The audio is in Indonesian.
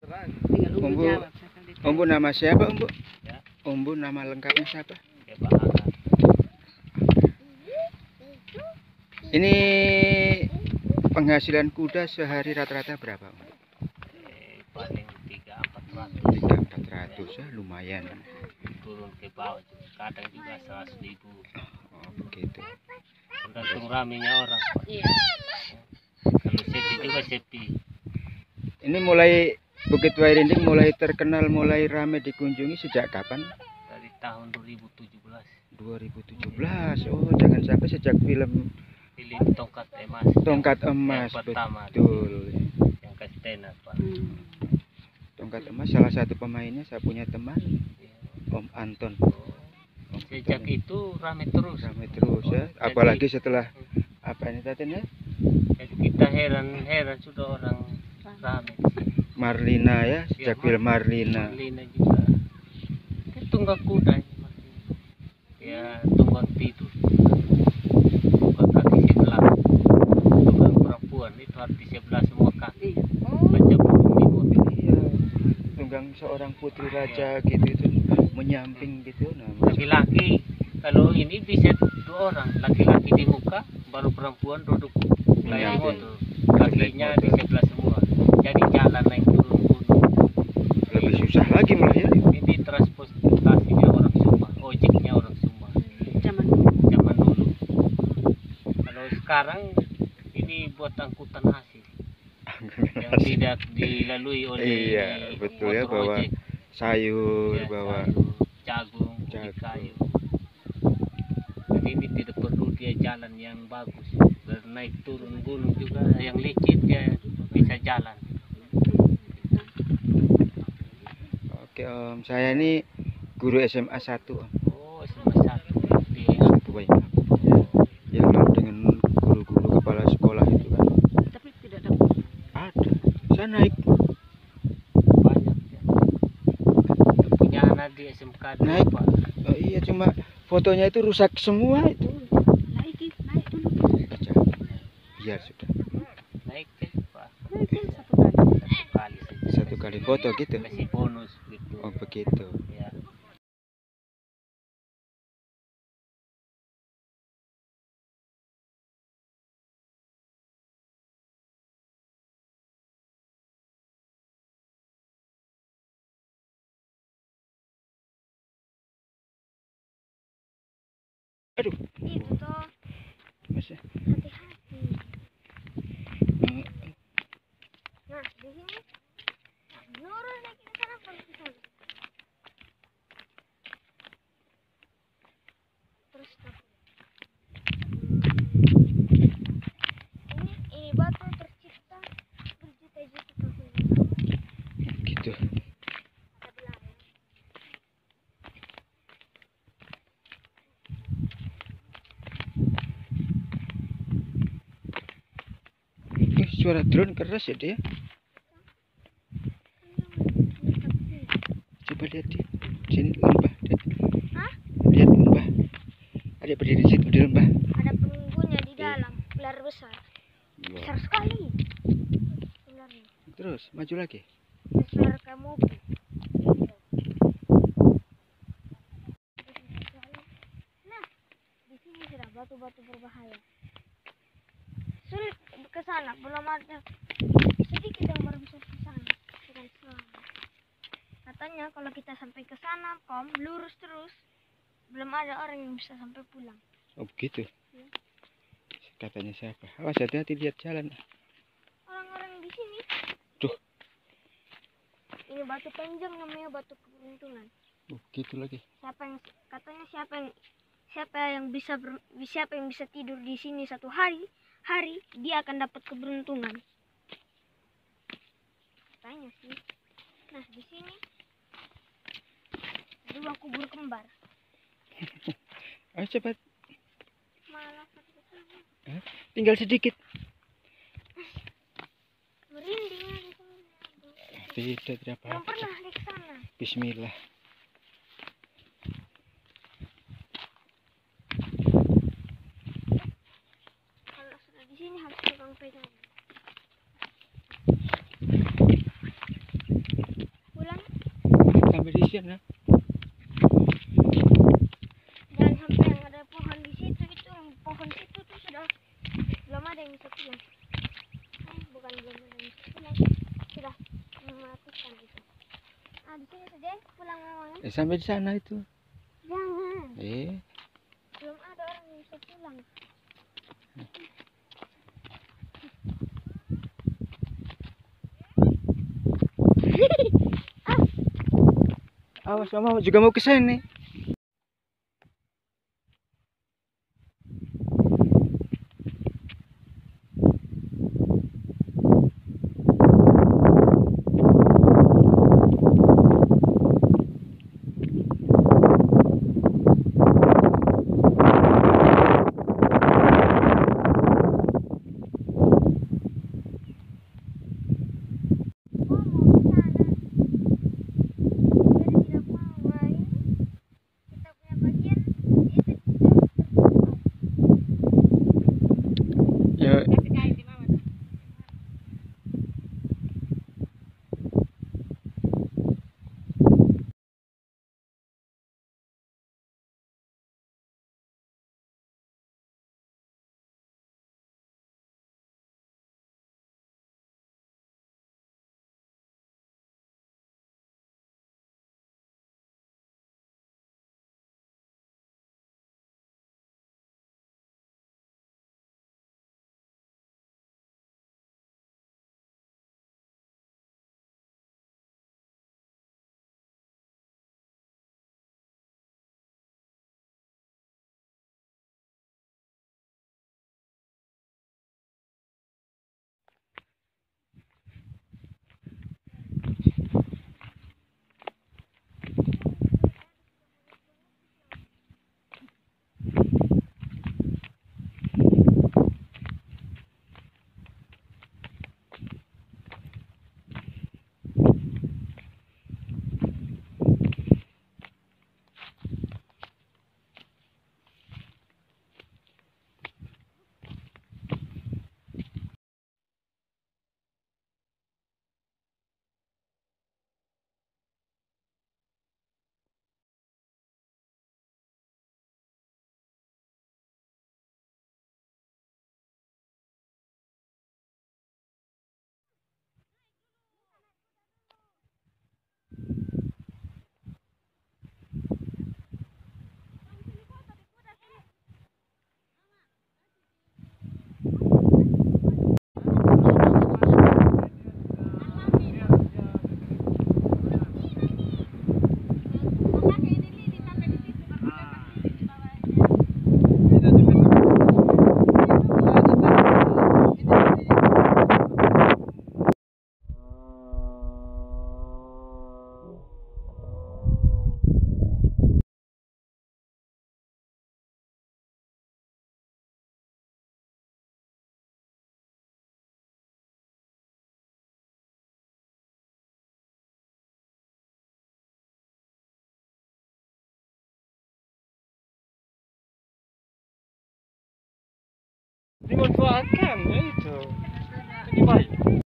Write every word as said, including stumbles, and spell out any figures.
Umbu, Umbu nama siapa Umbu? Umbu nama lengkapnya siapa? Ini penghasilan kuda sehari rata-rata berapa? Eh, paling tiga empat ratus. Tiga empat ratus ya, lumayan. Turun ke bawah juga, kadang juga seratus ribu. Oh begitu. Tergantung ramenya orang. Iya. Kalau sepi juga sepi. Ini mulai Bukit Wairinding mulai terkenal, mulai ramai dikunjungi sejak kapan? Dari tahun dua ribu tujuh belas. dua ribu tujuh belas. Oh, jangan sampai sejak film Film Tongkat Emas. Tongkat yang, Emas, yang pertama. betul. Yang Kastena, Pak. Hmm. Tongkat Emas salah satu pemainnya saya punya teman, Ya. Om Anton. Om Sejak Anton. itu ramai terus. Ramai terus ya. Jadi- Apalagi setelah apa ini tadi ya? Jadi kita heran-heran sudah orang ramai di sini. Marlina ya, sejak Ya, film Marlina. Marlina juga. Kan tunggang kuda ini, Marlina. Ya tunggang tidur. Tunggang kaki sebelah. Tunggang perempuan itu harus di sebelah semua kaki. Iya. Macam burung di Iya. Tunggang seorang putri raja gitu itu menyamping gitu. Nah, laki-laki. Kalau ini bisa dua orang, laki-laki di muka, baru perempuan duduk naik Menyamping. motor, kakinya di sebelah semua. Jadi jalan naik turun gunung. lebih susah lagi malah ya. Ini transportasinya orang Sumba, ojeknya orang Sumba. Zaman dulu. Zaman dulu. Kalau sekarang ini buat angkutan hasil yang tidak dilalui oleh Iya, betul ya, motor bawa ojek. sayur, Ya, bawa sayur, jagung, ubi jagung. kayu. Jadi ini tidak perlu dia jalan yang bagus. Naik turun gunung juga yang licin dia bisa jalan. Oke Om, saya ini guru S M A satu Om. Oh, semua satu di Bukan yang dengan guru-guru kepala sekolah itu kan Tapi tidak dapat. ada. Saya naik banyak ya. Yang punya anak di S M K dulu, Naik. Pak. oh, iya cuma fotonya itu rusak semua itu. Naik, naik dulu. Baca. Biar sudah Naik ke Pak. Naik dulu satu kali. Satu kali saja. satu kali foto gitu. Kasih bonus gitu. Oh begitu. Ya. Aduh, Itu toh Mas. hati-hati. Hmm, Nah di sini lurus lagi ke sana terus ke sana. Terus tuh. Ini ini batu tercipta berjuta-juta tahun yang lalu. gitu. Ada belarang. Ih, suara drone keras ya dia. Coba lihat di sini lembah. Lihat. Hah? Lihat lembah. Ada berdiri di situ di lembah. Ada penunggunya di dalam, ular besar. Besar Wah. sekali. Ularnya. Terus maju lagi. Besar kayak mobil. Nah, di sini sudah batu-batu berbahaya. Sulit ke sana, belum ada sedikit yang baru bisa ke sana. Dengan selamat. Katanya kalau kita sampai ke sana, kom, lurus terus, belum ada orang yang bisa sampai pulang. Oh begitu. Iya. Katanya siapa? Awas hati-hati lihat jalan. Orang-orang di sini. Tuh. Ini batu panjang namanya batu keberuntungan. Oh begitu lagi. Siapa yang katanya siapa yang siapa yang bisa ber, siapa yang bisa tidur di sini satu hari hari dia akan dapat keberuntungan. Katanya sih. Nah di sini dua kubur kembar. Ayo cepat. Malah satu ke sana. Eh, tinggal sedikit. Merinding di sini. Tidak, tidak Belum apa-apa. pernah di sana. Bismillah. Kalau sudah di sini harus pegang-pegang. sampai di sana itu. Jangan. Eh, Belum ada orang yang bisa pulang. awas mama juga mau ke sini. Oh, mau ke sana. Jadi tidak mau. Wah, ini kita punya bagian itu terbuka. Ya, Kasih kain di mama. dimanfaatkan ya itu. Ini baik.